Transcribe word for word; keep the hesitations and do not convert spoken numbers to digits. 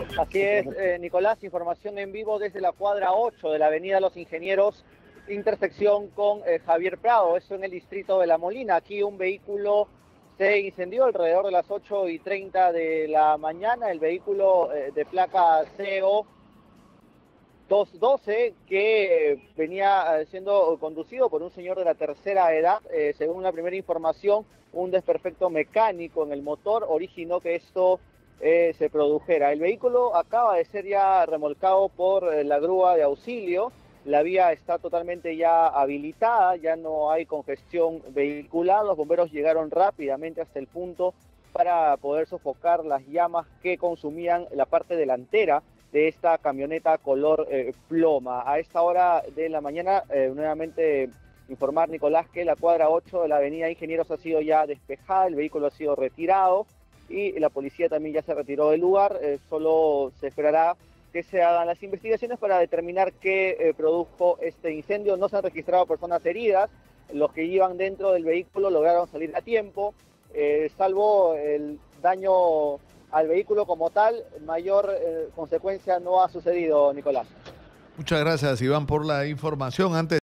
Así es, eh, Nicolás, información en vivo desde la cuadra ocho de la avenida Los Ingenieros, intersección con eh, Javier Prado, eso en el distrito de La Molina. Aquí un vehículo se incendió alrededor de las ocho y treinta de la mañana, el vehículo eh, de placa C O doscientos doce que eh, venía eh, siendo conducido por un señor de la tercera edad. Eh, según la primera información, un desperfecto mecánico en el motor originó que esto eh, se produjera. El vehículo acaba de ser ya remolcado por eh, la grúa de auxilio. La vía está totalmente ya habilitada, ya no hay congestión vehicular. Los bomberos llegaron rápidamente hasta el punto para poder sofocar las llamas que consumían la parte delantera de esta camioneta color eh, ploma. A esta hora de la mañana, eh, nuevamente informar, Nicolás, que la cuadra ocho de la avenida Ingenieros ha sido ya despejada, el vehículo ha sido retirado y la policía también ya se retiró del lugar. Eh, solo se esperará que se hagan las investigaciones para determinar qué eh, produjo este incendio. No se han registrado personas heridas, los que iban dentro del vehículo lograron salir a tiempo, eh, salvo el daño al vehículo como tal. Mayor eh, consecuencia no ha sucedido, Nicolás. Muchas gracias, Iván, por la información. Antes